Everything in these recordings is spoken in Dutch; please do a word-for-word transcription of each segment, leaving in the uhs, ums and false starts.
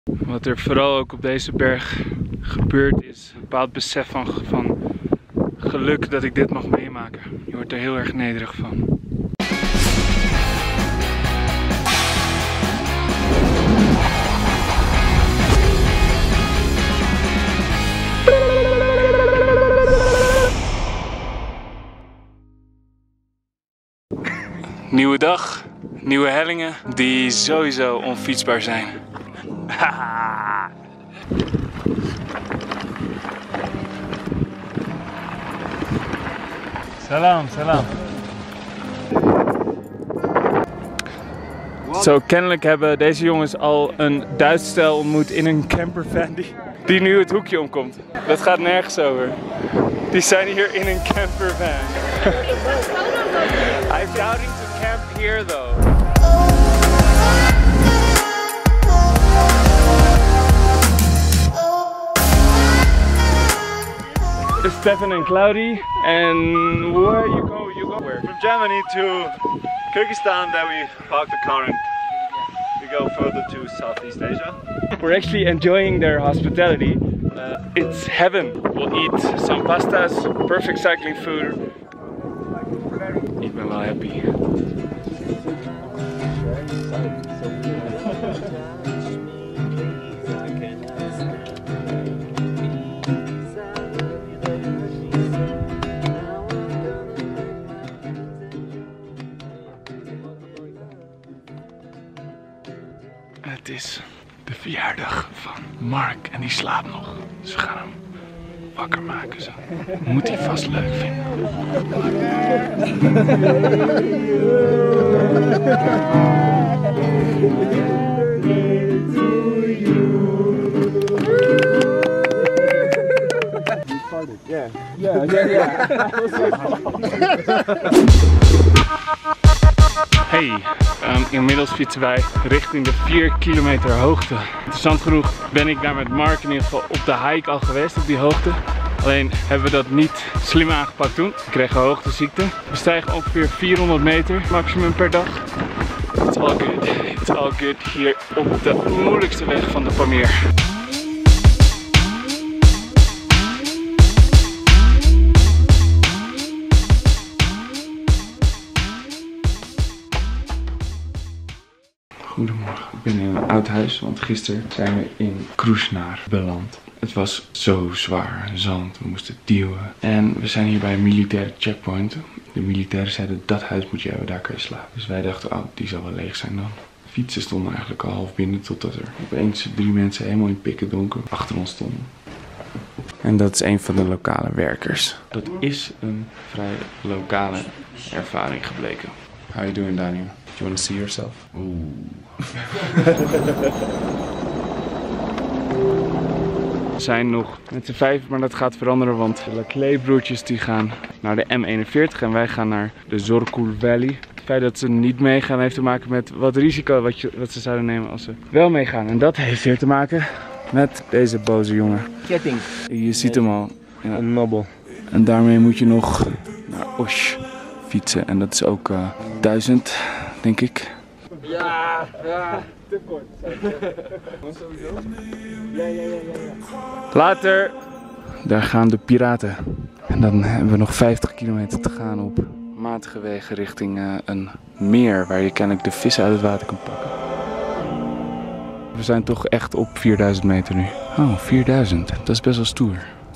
Wat er vooral ook op deze berg gebeurt is een bepaald besef van, van geluk dat ik dit mag meemaken. Je wordt er heel erg nederig van. Nieuwe dag, nieuwe hellingen die sowieso onfietsbaar zijn. Salam, salam. Zo, kennelijk hebben deze jongens al een Duits stel ontmoet in een campervan die, die nu het hoekje omkomt. Dat gaat nergens over. Die zijn hier in een campervan. I'm doubting to camp here though. It's Stefan and Cloudy, and where you go? You go where? From Germany to Kyrgyzstan, then we park the car and we go further to Southeast Asia. We're actually enjoying their hospitality. Uh, it's heaven. We'll eat some pastas, perfect cycling food. Ik ben wel happy. Het is de verjaardag van Mark en die slaapt nog. Dus we gaan hem wakker maken zo. Moet hij vast leuk vinden. Yeah, yeah, yeah, yeah. Hey, um, inmiddels fietsen wij richting de vier kilometer hoogte. Interessant genoeg ben ik daar met Mark in ieder geval op de hike al geweest op die hoogte. Alleen hebben we dat niet slim aangepakt toen. We kregen hoogteziekte. We stijgen ongeveer vierhonderd meter maximum per dag. It's all good. It's all good hier op de moeilijkste weg van de Pamir. Goedemorgen, ik ben in een oud huis, want gisteren zijn we in Krusnar beland. Het was zo zwaar, zand, we moesten duwen. En we zijn hier bij een militaire checkpoint. De militairen zeiden, dat huis moet je hebben, daar kan je slapen. Dus wij dachten, oh, die zal wel leeg zijn dan. Fietsen stonden eigenlijk al half binnen, totdat er opeens drie mensen helemaal in pikken donker achter ons stonden. En dat is een van de lokale werkers. Dat is een vrij lokale ervaring gebleken. How are you doing down here? Do you want to see yourself? Oeh. We zijn nog met z'n vijf, maar dat gaat veranderen, want de Laclay-broertjes die gaan naar de M eenenveertig en wij gaan naar de Zorkul Valley. Het feit dat ze niet meegaan heeft te maken met wat risico wat, je, wat ze zouden nemen als ze wel meegaan. En dat heeft weer te maken met deze boze jongen. Ketting. Je ziet hem al. Ja. Een nobbel. En daarmee moet je nog naar Osh fietsen en dat is ook uh, duizend, denk ik. Ja, ja, te kort. Ja, ja, ja, ja, ja. Later! Daar gaan de piraten. En dan hebben we nog vijftig kilometer te gaan op matige wegen richting uh, een meer waar je kennelijk de vissen uit het water kan pakken. We zijn toch echt op vierduizend meter nu. Oh, vierduizend. Dat is best wel stoer.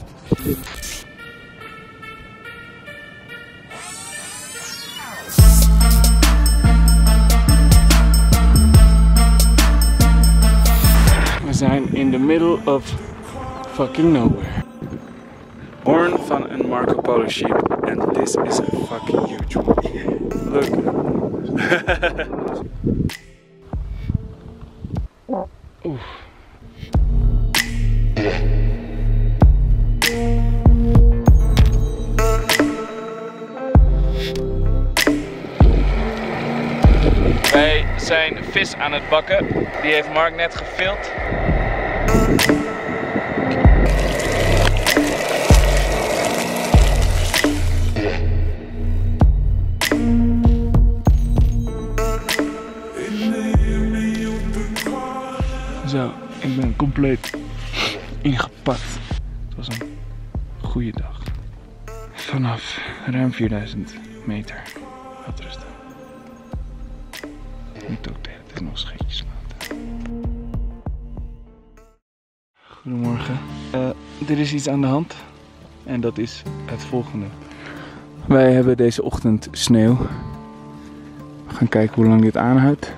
We zijn in the middle of fucking nowhere. Horn van een Marco Polo sheep. And this is a fucking huge one. Look. Oef. Wij zijn vis aan het bakken. Die heeft Mark net gefilmd. Zo, ik ben compleet ingepakt. Het was een goede dag. Vanaf ruim vierduizend meter uitrusten. Moet ook de hele tijd nog scheetjes laten. Goedemorgen. Uh, er is iets aan de hand. En dat is het volgende. Wij hebben deze ochtend sneeuw. We gaan kijken hoe lang dit aanhoudt.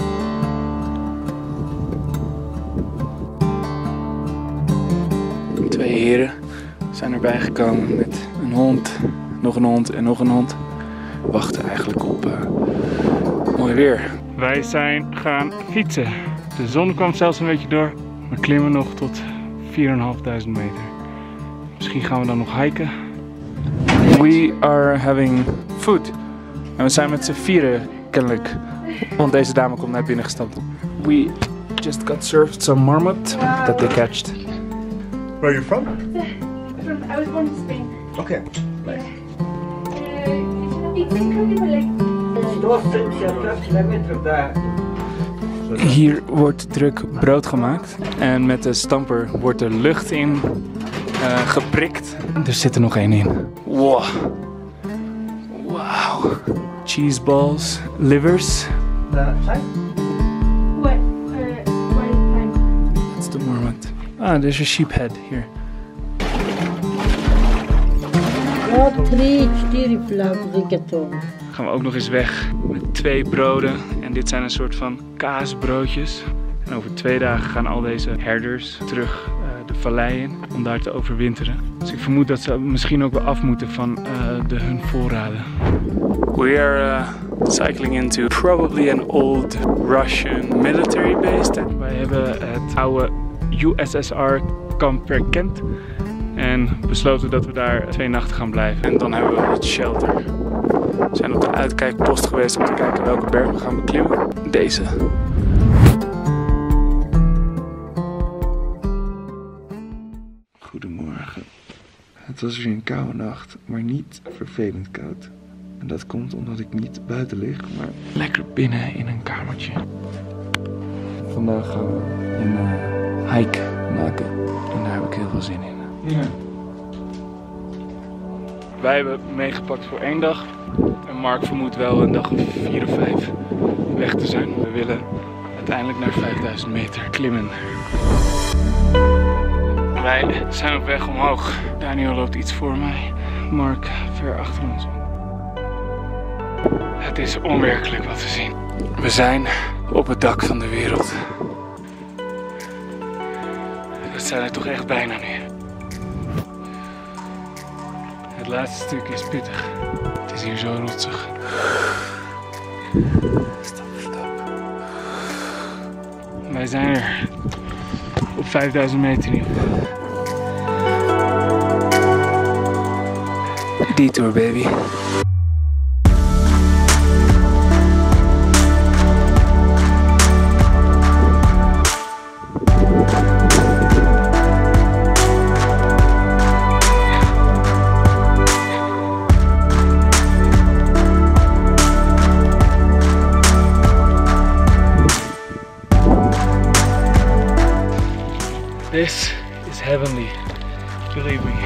Twee heren zijn erbij gekomen met een hond, nog een hond en nog een hond. We wachten eigenlijk op uh, mooi weer. Wij zijn gaan fietsen. De zon kwam zelfs een beetje door. We klimmen nog tot vierduizend vijfhonderd meter. Misschien gaan we dan nog hiken. We are having food. En we zijn met z'n vieren kennelijk. Want deze dame komt naar binnen gestapt. We just got served some marmot that they catched. Where are you from? From, I was born in Spain. Okay, nice. Hier wordt druk brood gemaakt. En met de stamper wordt er lucht in uh, geprikt. Er zit er nog één in. Wow. Wow. Cheese balls, livers. What? Uh, what is time? That's the marmot. Ah, there's a sheep head here. drie, vier flauwrigaton. Gaan we ook nog eens weg met twee broden. En dit zijn een soort van kaasbroodjes. En over twee dagen gaan al deze herders terug uh, de vallei in om daar te overwinteren. Dus ik vermoed dat ze misschien ook weer af moeten van uh, de, hun voorraden. We are uh, cycling into probably an old Russian military base. Wij hebben het oude U S S R kamp verkend. En besloten dat we daar twee nachten gaan blijven. En dan hebben we het shelter. We zijn op de uitkijkpost geweest om te kijken welke berg we gaan beklimmen. Deze. Goedemorgen. Het was weer een koude nacht, maar niet vervelend koud. En dat komt omdat ik niet buiten lig, maar lekker binnen in een kamertje. Vandaag gaan we een uh, hike maken. En daar heb ik heel veel zin in. Ja. Wij hebben meegepakt voor één dag. En Mark vermoedt wel een dag of vier of vijf weg te zijn. We willen uiteindelijk naar vijfduizend meter klimmen. Wij zijn op weg omhoog. Daniel loopt iets voor mij. Mark ver achter ons. Het is onwerkelijk wat we zien. We zijn op het dak van de wereld. We zijn er toch echt bijna nu. Het laatste stuk is pittig. Het is hier zo rotsig. Stap voor stap. Wij zijn er. Op vijfduizend meter in ieder geval. Detour baby. This is heavenly, believe me.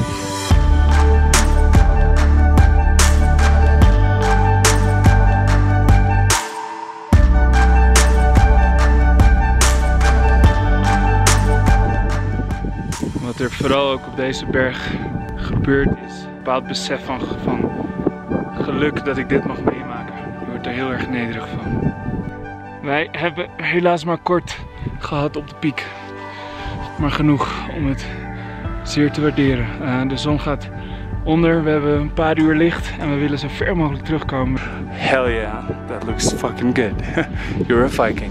Wat er vooral ook op deze berg gebeurd is, een bepaald besef van, van geluk dat ik dit mag meemaken. Je wordt er heel erg nederig van. Wij hebben helaas maar kort gehad op de piek. Maar genoeg om het zeer te waarderen. Uh, de zon gaat onder, we hebben een paar uur licht en we willen zo ver mogelijk terugkomen. Hell yeah, that looks fucking good. You're a Viking.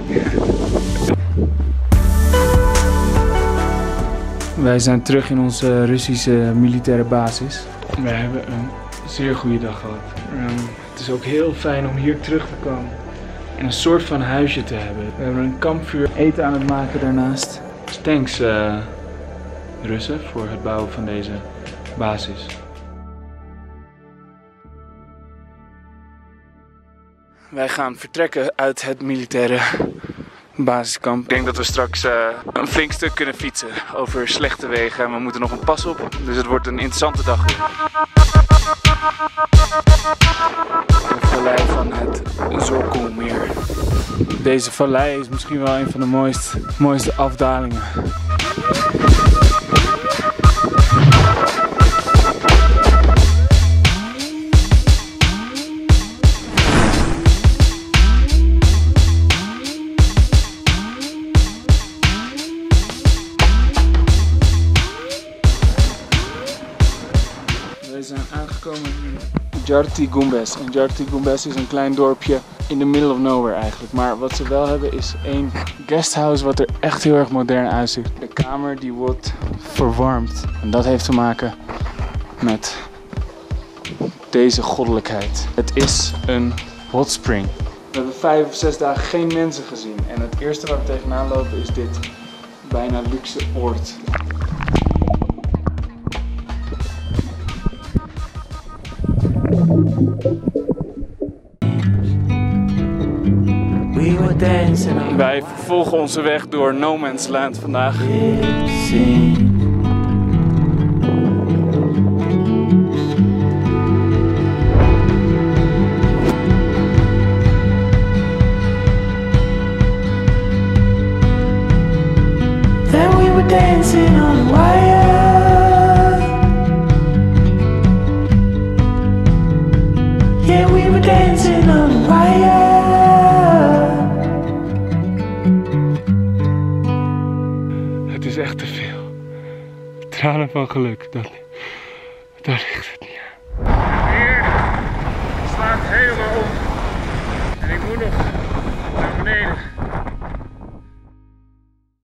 Wij zijn terug in onze Russische militaire basis. We hebben een zeer goede dag gehad. Um, het is ook heel fijn om hier terug te komen en een soort van huisje te hebben. We hebben een kampvuur, eten aan het maken daarnaast. Dus thanks uh, Russen voor het bouwen van deze basis. Wij gaan vertrekken uit het militaire basiskamp. Ik denk dat we straks uh, een flink stuk kunnen fietsen over slechte wegen. En we moeten nog een pas op, dus het wordt een interessante dag weer. De vallei van het Zorkelmeer. Deze vallei is misschien wel een van de mooiste, mooiste afdalingen. We zijn aangekomen in Jarti Gumbes. En Jarti Gumbes is een klein dorpje in the middle of nowhere eigenlijk. Maar wat ze wel hebben is één guesthouse wat er echt heel erg modern uitziet. De kamer die wordt verwarmd. En dat heeft te maken met deze goddelijkheid. Het is een hot spring. We hebben vijf of zes dagen geen mensen gezien. En het eerste waar we tegenaan lopen is dit bijna luxe oord. Wij vervolgen onze weg door No Man's Land vandaag. Then we were dancing on a wire. Yeah, we were dancing on a wire. Het is echt te veel. Tranen van geluk, dat, daar ligt het niet aan. Hier slaat helemaal om. En ik moet nog naar beneden.